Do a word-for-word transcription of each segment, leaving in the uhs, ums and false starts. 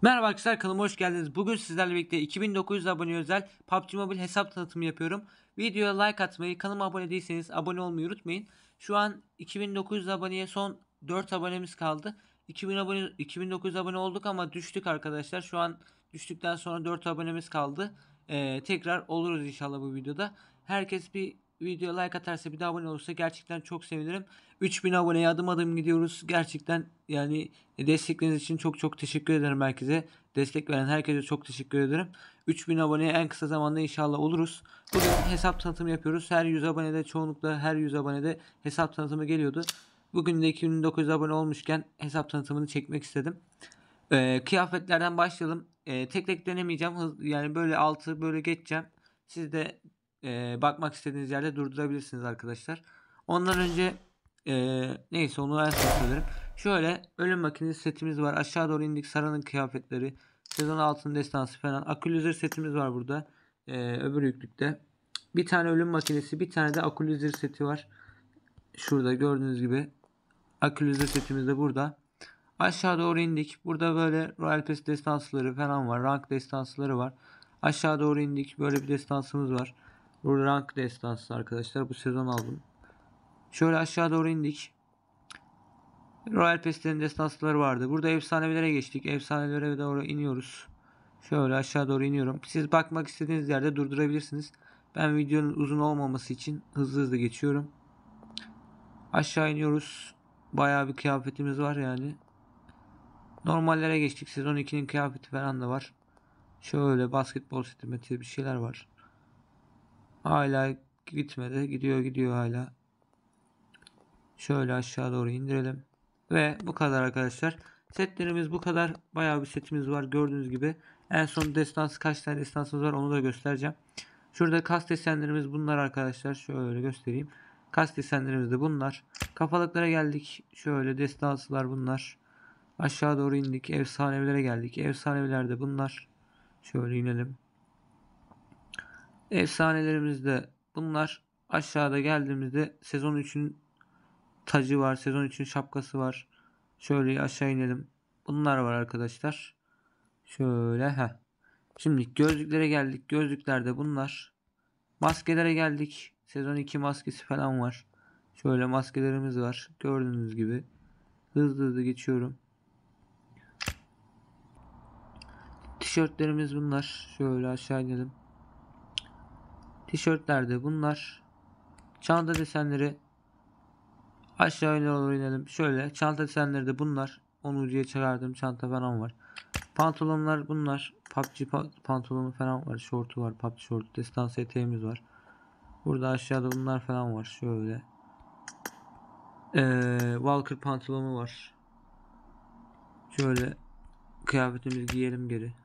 Merhaba arkadaşlar, kanalıma hoş geldiniz. Bugün sizlerle birlikte iki bin dokuz yüz abone özel P U B G Mobile hesap tanıtımı yapıyorum. Videoya like atmayı, kanalıma abone değilseniz abone olmayı unutmayın. Şu an iki bin dokuz yüz aboneye son dört abonemiz kaldı. iki bin abone, iki bin dokuz yüz abone olduk ama düştük arkadaşlar. Şu an düştükten sonra dört abonemiz kaldı. Ee, tekrar oluruz inşallah bu videoda. Herkes bir videoya like atarsa, bir de abone olursa gerçekten çok sevinirim. üç bin aboneye adım adım gidiyoruz. Gerçekten yani destekleriniz için çok çok teşekkür ederim herkese. Destek veren herkese çok teşekkür ederim. üç bin aboneye en kısa zamanda inşallah oluruz. Bugün hesap tanıtımı yapıyoruz. Her yüz abonede, çoğunlukla her yüz abonede hesap tanıtımı geliyordu. Bugün de iki bin dokuz yüz abone olmuşken hesap tanıtımını çekmek istedim. Ee, kıyafetlerden başlayalım. Ee, tek tek denemeyeceğim. Hız, yani böyle altı böyle geçeceğim. Siz de e, bakmak istediğiniz yerde durdurabilirsiniz arkadaşlar. Ondan önce e, neyse onu en son söylerim. Şöyle ölüm makinesi setimiz var. Aşağı doğru indik. Sara'nın kıyafetleri. Sezon altının destansı falan. Akülüzür setimiz var burada. Ee, öbür yüklükte. Bir tane ölüm makinesi. Bir tane de akülüzür seti var. Şurada gördüğünüz gibi. Akülüzür setimiz de burada. Aşağı doğru indik. Burada böyle Royal Pass destansları falan var. Rank destansları var. Aşağı doğru indik. Böyle bir destansımız var. Burada rank destansı arkadaşlar. Bu sezon aldım. Şöyle aşağı doğru indik. Royal Pass'lerin destansları vardı. Burada efsanelere geçtik. Efsanelere doğru iniyoruz. Şöyle aşağı doğru iniyorum. Siz bakmak istediğiniz yerde durdurabilirsiniz. Ben videonun uzun olmaması için hızlı hızlı geçiyorum. Aşağı iniyoruz. Bayağı bir kıyafetimiz var yani. Normallere geçtik. Sezon ikinin kıyafeti falan da var. Şöyle basketbol seti meti bir şeyler var. Hala gitmedi. Gidiyor gidiyor hala. Şöyle aşağı doğru indirelim. Ve bu kadar arkadaşlar. Setlerimiz bu kadar. Bayağı bir setimiz var. Gördüğünüz gibi. En son destansı kaç tane destansımız var onu da göstereceğim. Şurada kas desenlerimiz bunlar arkadaşlar. Şöyle göstereyim. Kas desenlerimiz de bunlar. Kafalıklara geldik. Şöyle destansılar bunlar. Aşağı doğru indik. Efsanevilere geldik. Efsanevilerde bunlar. Şöyle inelim. Efsanelerimiz de bunlar. Aşağıda geldiğimizde sezon üçün tacı var. Sezon üçün şapkası var. Şöyle aşağı inelim. Bunlar var arkadaşlar. Şöyle ha. Şimdi gözlüklere geldik. Gözlüklerde bunlar. Maskelere geldik. Sezon iki maskesi falan var. Şöyle maskelerimiz var. Gördüğünüz gibi. Hızlı hızlı geçiyorum. Tişörtlerimiz bunlar. Şöyle aşağı inelim. Tişörtlerde bunlar. Çanta desenleri aşağı doğru inelim. Şöyle çanta desenleri de bunlar. on ucuya çıkardığım çanta falan var. Pantolonlar bunlar. P U B G pa pantolonu falan var. Şortu var. P U B G şortu. Destans eteğimiz var. Burada aşağıda bunlar falan var. Şöyle. Ee, Walker pantolonu var. Şöyle kıyafetimizi giyelim geri.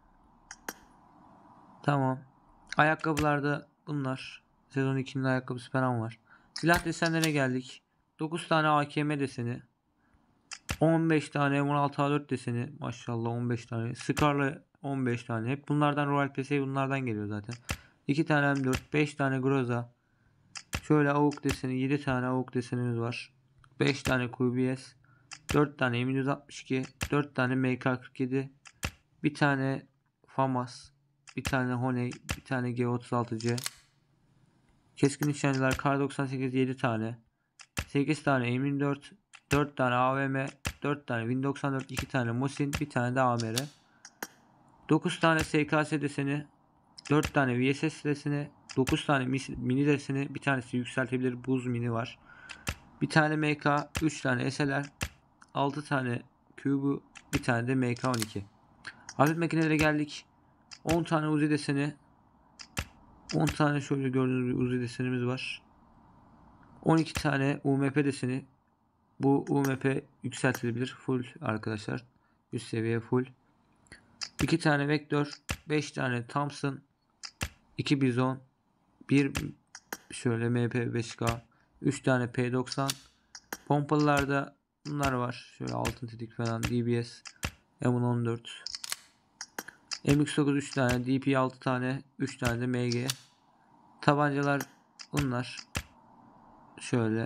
Tamam. Ayakkabılarda bunlar. Sezon ikinin ayakkabısı falan var. Silah desenlerine geldik. dokuz tane A K M deseni. on beş tane on altı A dört deseni. Maşallah on beş tane. Scar'la on beş tane. Hep bunlardan Royal Pass'e bunlardan geliyor zaten. iki tane M dört. beş tane Groza. Şöyle avuk deseni. yedi tane avuk desenimiz var. beş tane Q B S. dört tane M yüz altmış iki. dört tane M K kırk yedi. bir tane FAMAS. bir tane Honey. bir tane G otuz altı C. Keskin nişancılar Kar doksan sekiz yedi tane. sekiz tane M yirmi dört. dört tane A V M. dört tane Win doksan dört. iki tane Mosin. bir tane de A M R. dokuz tane S K S deseni. dört tane V S S deseni. dokuz tane mini deseni. Bir tanesi yükseltebilir buz mini var. Bir tane M K. üç tane S L R. altı tane Cube'u. Bir tane de M K on iki. Hafif makinelere geldik. on tane Uzi deseni. on tane şöyle gördüğünüz bir Uzi desenimiz var. on iki tane U M P deseni. Bu U M P yükseltilebilir. Full arkadaşlar. Üst seviye full. iki tane Vektör. beş tane Thompson. iki Bizon. bir şöyle M P beş K. üç tane P doksan. Pompalılarda bunlar var. Şöyle altın tetik falan. D B S. M on dört. M X dokuz üç tane. D P altı tane. üç tane de M G. Tabancalar bunlar. Şöyle.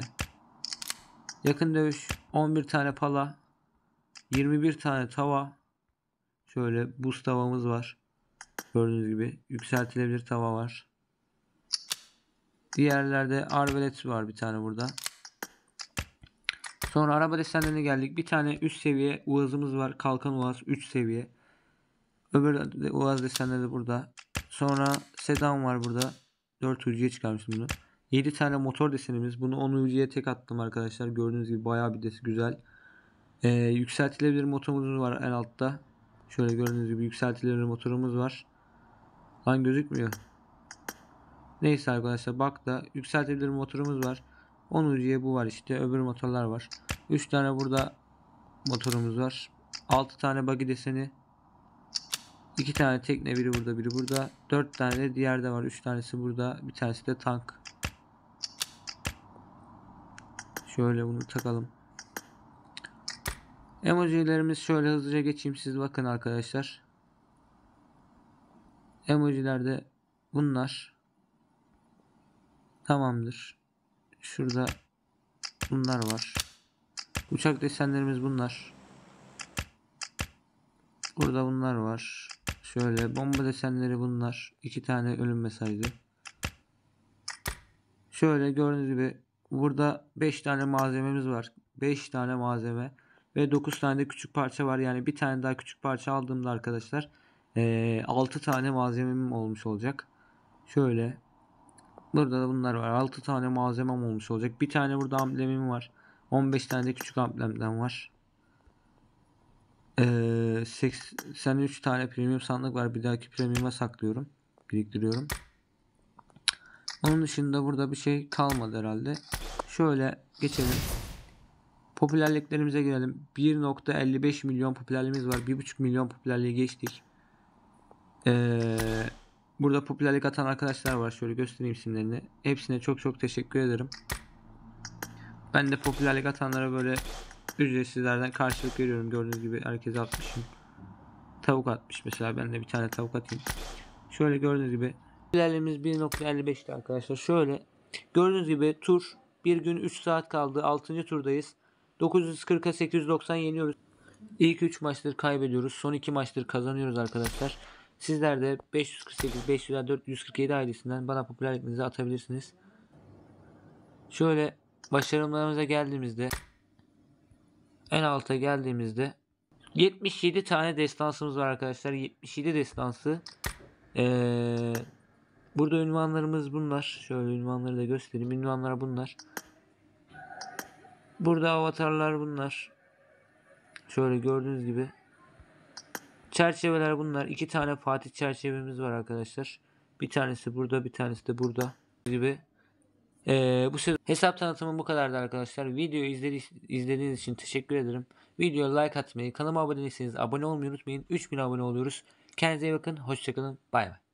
Yakın dövüş on bir tane pala. yirmi bir tane tava. Şöyle buz tavamız var. Gördüğünüz gibi yükseltilebilir tava var. Diğerlerde arbalet var bir tane burada. Sonra araba desenlerine geldik. Bir tane üst seviye uazımız var. Kalkan uaz üç seviye. Öbür de uaz desenleri de burada. Sonra sedan var burada. dört ucuya çıkarmıştım bunu. yedi tane motor desenimiz. Bunu on ucuya tek attım arkadaşlar. Gördüğünüz gibi bayağı bir desen güzel. Ee, yükseltilebilir motorumuz var en altta. Şöyle gördüğünüz gibi yükseltilebilir motorumuz var. Lan gözükmüyor. Neyse arkadaşlar bak da yükseltilebilir motorumuz var. on ucuya bu var işte. Öbür motorlar var. üç tane burada motorumuz var. altı tane buggy deseni. iki tane tekne, biri burada biri burada. dört tane de diğerde var. üç tanesi burada. Bir tanesi de tank. Şöyle bunu takalım. Emojilerimiz şöyle hızlıca geçeyim. Siz bakın arkadaşlar. Emojilerde bunlar. Tamamdır. Şurada bunlar var. Uçak desenlerimiz bunlar. Burada bunlar var. Şöyle bomba desenleri bunlar. iki tane ölüm mesajı. Şöyle gördüğünüz gibi burada beş tane malzememiz var. beş tane malzeme ve dokuz tane de küçük parça var. Yani bir tane daha küçük parça aldığımda arkadaşlar ee, altı tane malzemem olmuş olacak. Şöyle burada da bunlar var. altı tane malzemem olmuş olacak. Bir tane burada amblemim var. on beş tane de küçük amblemden var. Ee, seksen üç tane premium sandık var. Bir dahaki premium'a saklıyorum. Biriktiriyorum. Onun dışında burada bir şey kalmadı herhalde. Şöyle geçelim. Popülerliklerimize girelim. bir nokta elli beş milyon popülerliğimiz var. bir buçuk milyon popülerliği geçtik. Ee, burada popülerlik atan arkadaşlar var. Şöyle göstereyim isimlerini. Hepsine çok çok teşekkür ederim. Ben de popülerlik atanlara böyle ücretsizlerden karşılık veriyorum. Gördüğünüz gibi herkese atmışım. Tavuk atmış mesela. Ben de bir tane tavuk atayım. Şöyle gördüğünüz gibi popülerliğimiz bir nokta elli beşti arkadaşlar. Şöyle gördüğünüz gibi tur bir gün üç saat kaldı. altıncı turdayız. dokuz yüz kırka sekiz yüz doksan yeniyoruz. İlk üç maçtır kaybediyoruz. Son iki maçtır kazanıyoruz arkadaşlar. Sizler de beş yüz kırk sekiz, beş yüz, dört yüz kırk yedi ailesinden bana popülerliklerinizi atabilirsiniz. Şöyle başarımlarımıza geldiğimizde en alta geldiğimizde yetmiş yedi tane destansımız var arkadaşlar. yetmiş yedi destansı. Ee, burada ünvanlarımız bunlar. Şöyle ünvanları da göstereyim. Ünvanlar bunlar. Burada avatarlar bunlar. Şöyle gördüğünüz gibi. Çerçeveler bunlar. İki tane Fatih çerçevemiz var arkadaşlar. Bir tanesi burada, bir tanesi de burada gibi. Ee, bu sezon hesap tanıtımı bu kadardı arkadaşlar. Videoyu izledi izlediğiniz için teşekkür ederim. Videoya like atmayı, kanalıma abone değilseniz abone olmayı unutmayın. üç bin abone oluyoruz. Kendinize iyi bakın. Hoşçakalın. Bay bay.